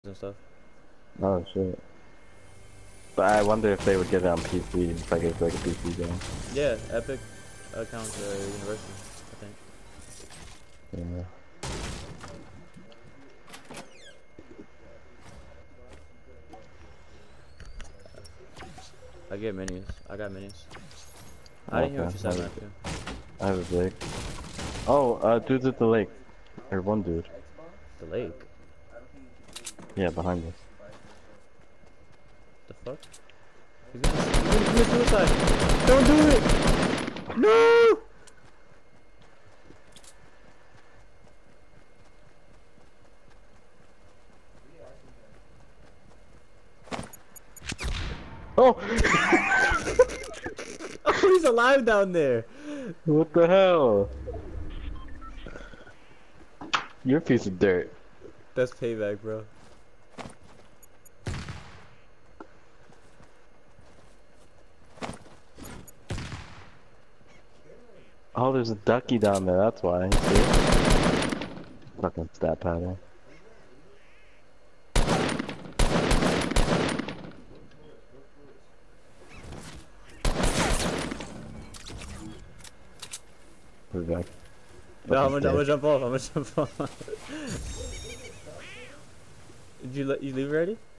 and stuff. Oh shit. But I wonder if they would get it on PC if I get like a PC game. Yeah, Epic accounts University, I think. Yeah. I get minis. I got minis. I didn't hear what you said, Matthew. I have a big. Oh, dude's at the lake. Or one dude. The lake? Yeah, behind us. The fuck? He's gonna commit suicide! Don't do it! No! Oh! Oh, he's alive down there! What the hell? You're a piece of dirt. That's payback, bro. Oh, there's a ducky down there, that's why. See? Fucking stat pattern. We're back. No, I'm gonna jump off. I'm gonna jump off. Did you leave already?